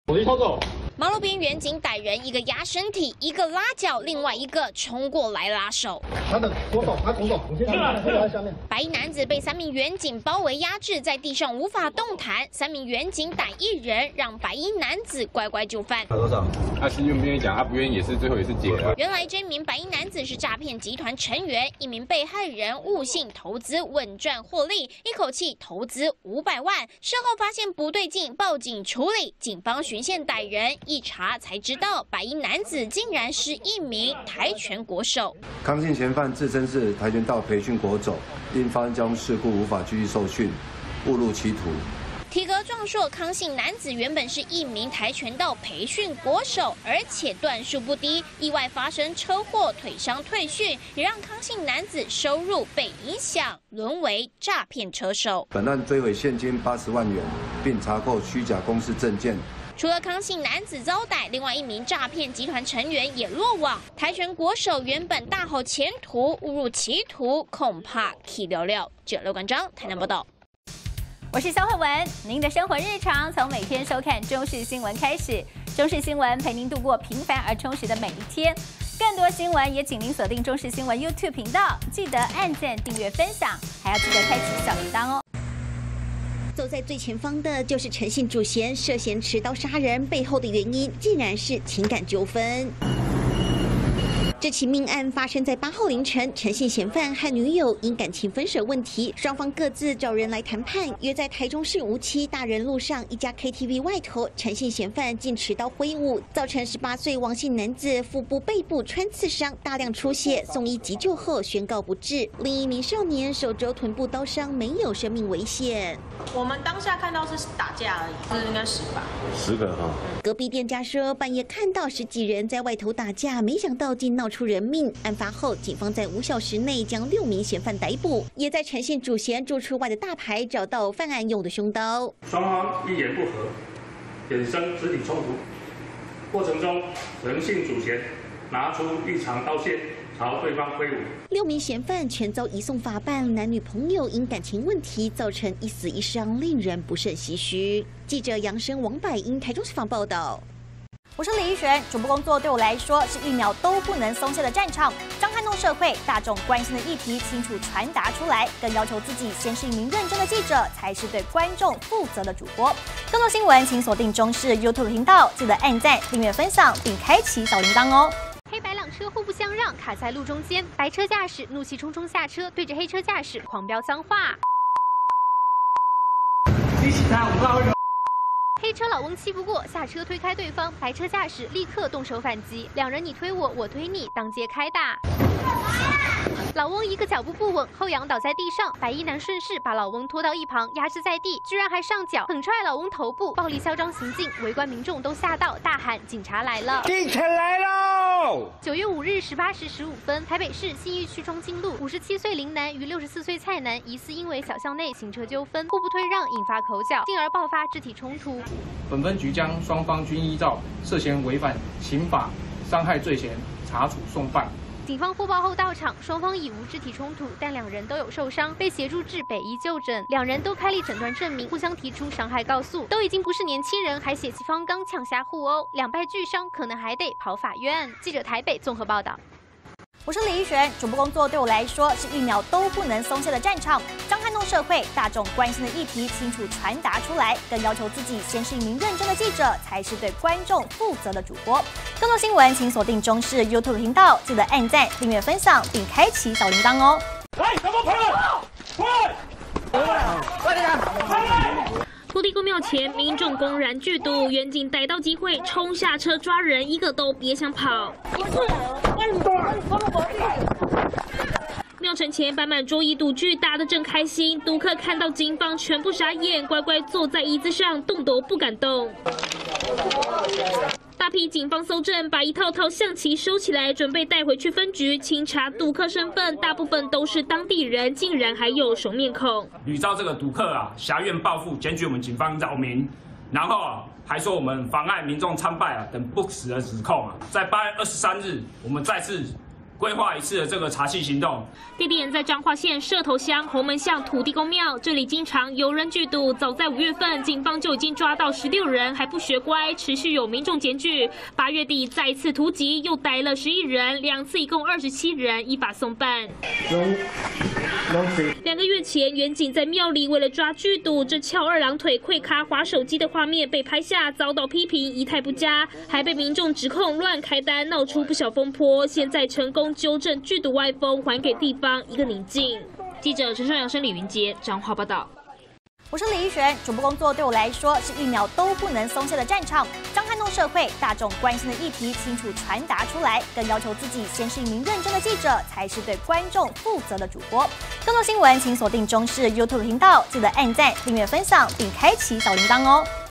手机操作。 马路边远警逮人，一个压身体，一个拉脚，另外一个冲过来拉手。 他的左手，他左手，你先在下面。 白衣男子被3名远警包围压制，在地上无法动弹。3名远警逮1人，让白衣男子乖乖就范。 多少？ 他是愿不愿意讲？他不愿意也是最后也是解了。 原来这名白衣男子是诈骗集团成员，一名被害人误信投资稳赚获利，一口气投资500万。事后发现不对劲，报警处理，警方循线逮人。 一查才知道，白衣男子竟然是一名跆拳国手。 康姓嫌犯自称是跆拳道培训国手，因发生交通事故无法继续受训，误入歧途。 体格壮硕，康姓男子原本是一名跆拳道培训国手，而且段数不低。意外发生车祸，腿伤退训，也让康姓男子收入被影响，沦为诈骗车手。 本案追回现金80万元，并查扣虚假公司证件。 除了康姓男子遭逮，另外一名诈骗集团成员也落网。跆拳国手原本大好前途，误入歧途，恐怕气寥寥。记者刘冠章台南报道。 我是肖慧文，您的生活日常从每天收看中视新闻开始。中视新闻陪您度过平凡而充实的每一天。更多新闻也请您锁定中视新闻 YouTube 频道，记得按赞、订阅、分享，还要记得开启小铃铛哦。 走在最前方的就是陈姓主嫌涉嫌持刀杀人，背后的原因竟然是情感纠纷。这起命案发生在8号凌晨，陈姓嫌犯和女友因感情分手问题，双方各自找人来谈判，约在台中市无期大人路上一家 KTV 外头。陈姓嫌犯竟持刀挥舞，造成18岁王姓男子腹部、背部穿刺伤，大量出血，送医急救后宣告不治。另一名少年手肘、臀部刀伤，没有生命危险。 我们当下看到是打架而已，是应该10吧 10个哈。 隔壁店家说，半夜看到10几人在外头打架，没想到竟闹出人命。案发后，警方在5小时内将6名嫌犯逮捕，也在陈姓主嫌住处外的大排找到犯案用的凶刀。 双方一言不合，衍生肢体冲突。过程中，陈姓主嫌拿出一长刀线朝对方挥舞。 6名嫌犯全遭移送法办，男女朋友因感情问题造成一死一伤，令人不胜唏嘘。记者杨生、王百英台中市访报道。 我是李依璇，主播工作对我来说是1秒都不能松懈的战场，将撼动社会大众关心的议题清楚传达出来，更要求自己先是一名认真的记者，才是对观众负责的主播。更多新闻请锁定中视 YouTube 频道，记得按赞、订阅、分享，并开启小铃铛哦。 黑白两车互不相让，卡在路中间，白车驾驶怒气冲冲下车，对着黑车驾驶狂飙脏话。黑车老翁气不过，下车推开对方，白车驾驶立刻动手反击，两人你推我，我推你，当街开打。老翁一个脚步不稳，后仰倒在地上，白衣男顺势把老翁拖到一旁，压制在地，居然还上脚狠踹老翁头部，暴力嚣张行径，围观民众都吓到，大喊警察来了！警察来喽！9月5日18时15分，台北市信义区中清路57岁林男与64岁蔡男疑似因为小巷内行车纠纷，互不推让，引发口角，进而爆发肢体冲突。 本分局将双方均依照涉嫌违反刑法伤害罪嫌查处送办。 警方获报后到场，双方已无肢体冲突，但两人都有受伤，被协助至北医就诊。两人都开立诊断证明，互相提出伤害告诉，都已经不是年轻人，还血气方刚，呛瞎互殴，两败俱伤，可能还得跑法院。记者台北综合报道。 我是李依璇，主播工作对我来说是1秒都不能松懈的战场，将撼动社会大众关心的议题清楚传达出来，更要求自己先是一名认真的记者，才是对观众负责的主播。更多新闻请锁定中视 YouTube 频道，记得按赞、订阅、分享，并开启小铃铛哦。来，怎么跑？快点！ 土地公庙前，民众公然聚赌，远警逮到机会冲下车抓人，一个都别想跑。庙城前摆满桌椅赌具，打得正开心。赌客看到警方全部傻眼，乖乖坐在椅子上，动都不敢动。大批警方搜证，把一套套象棋收起来，准备带回去分局清查赌客身份，大部分都是当地人，竟然还有熟面孔。 屡遭这个赌客挟怨报复，检举我们警方扰民，然后还说我们妨碍民众参拜等不实的指控。在8月23日，我们再次规划一次的这个查缉行动。 地点在彰化县社头乡红门巷土地公庙，这里经常有人聚赌。早在5月份，警方就已经抓到16人，还不学乖，持续有民众检举。8月底再次突击，又逮了11人，2次一共27人，依法送办。2个月前，远警在庙里为了抓聚赌，这翘2郎腿、跪咖滑手机的画面被拍下，遭到批评仪态不佳，还被民众指控乱开单，闹出不小风波。现在成功纠正聚赌歪风，还给地方一个宁静。记者陈顺阳、李云杰彰化报道。 我是李一璇，主播工作对我来说是1秒都不能松懈的战场。将撼动社会大众关心的议题清楚传达出来，更要求自己先是一名认真的记者，才是对观众负责的主播。更多新闻请锁定中视 YouTube 频道，记得按赞、订阅、分享，并开启小铃铛哦。